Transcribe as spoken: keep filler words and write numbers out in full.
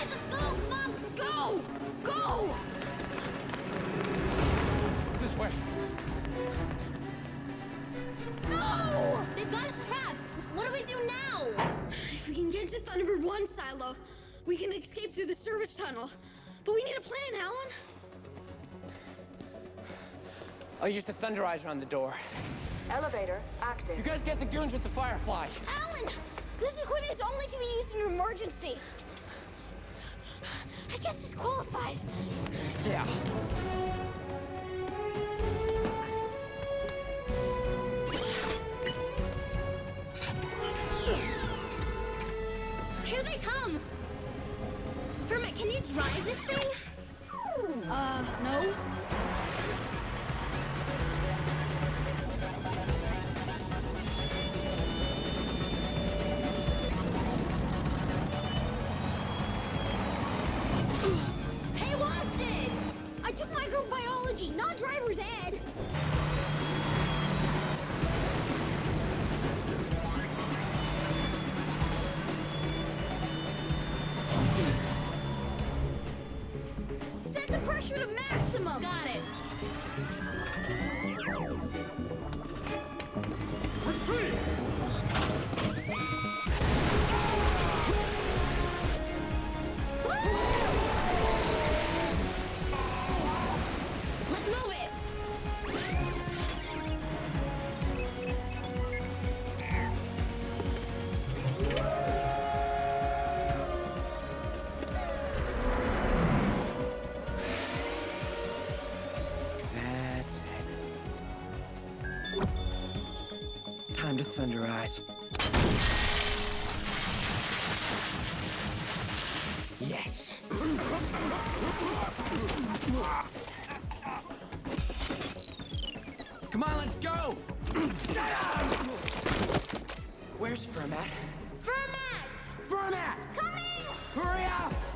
Guys, let's go! Come on, go! Go! This way. No! They've got us trapped! What do we do now? If we can get to Thunderbird one silo, we can escape through the service tunnel. But we need a plan, Alan. I'll use the Thunderizer on the door. Elevator active. You guys get the goons with the Firefly. Alan! This equipment is only to be used in an emergency. I guess this qualifies. Yeah. Here they come! Kermit, can you drive this thing? Uh, no. Hey, watch it! I took microbiology, not driver's ed. Set the pressure to maximum. Got it. Retreat! Let's move it! That's it. Time to Thunderize. Yes. Come on, let's go! Where's Fermat? Fermat! Fermat! Coming! Hurry up!